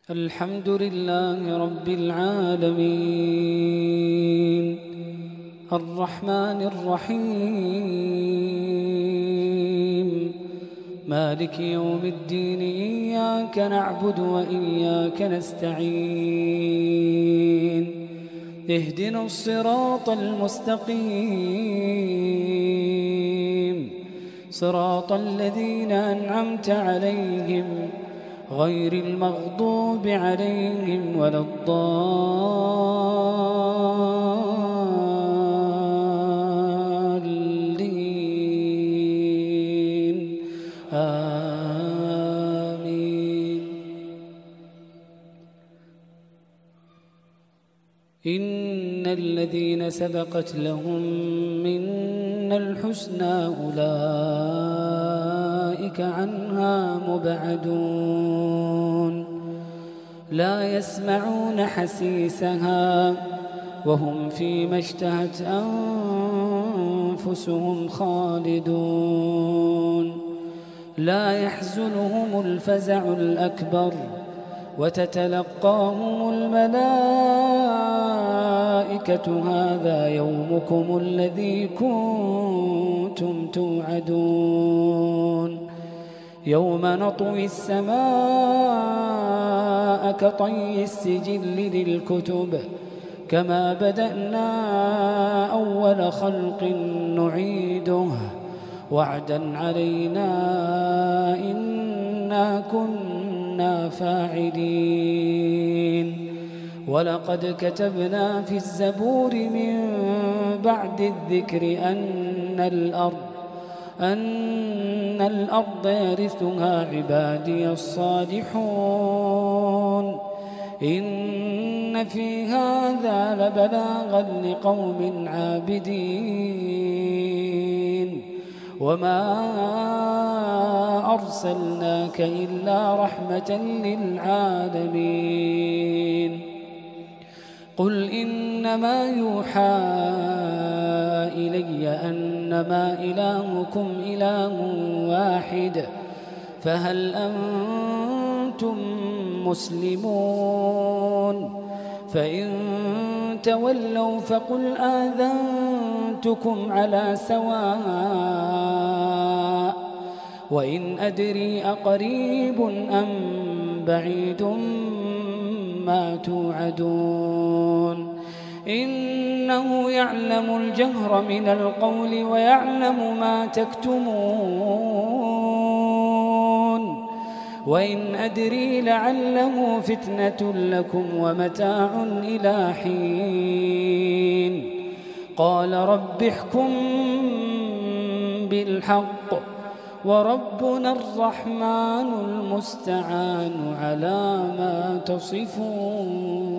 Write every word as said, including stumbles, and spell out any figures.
الحمد لله رب العالمين الرحمن الرحيم مالك يوم الدين إياك نعبد وإياك نستعين اهدنا الصراط المستقيم صراط الذين أنعمت عليهم غير المغضوب عليهم ولا الضالين آمين. إن الذين سبقت لهم منا الحسنى أولئك عنها مبعدون لا يسمعون حسيسها وهم فيما اشتهت أنفسهم خالدون لا يحزنهم الفزع الأكبر وتتلقاهم الملائكة هذا يومكم الذي كنتم توعدون يوم نطوي السماء كطي السجل للكتب كما بدأنا أول خلق نعيده وعدا علينا إنا كنا فاعلين. ولقد كتبنا في الزبور من بعد الذكر أن الأرض أن الأرض يرثها عبادي الصالحون إن في هذا لبلاغا لقوم عابدين وما أرسلناك إلا رحمة للعالمين. قل إنما يوحى إلي أنما إلهكم إله واحد فهل أنتم مسلمون؟ فإن تولوا فقل آذنتكم على سواء وإن أدري أقريب أم بعيد ما توعدون إنه يعلم الجهر من القول ويعلم ما تكتمون وإن أدري لعله فتنة لكم ومتاع إلى حين. قال رب احكم بالحق وربنا الرحمن المستعان على ما تصفون.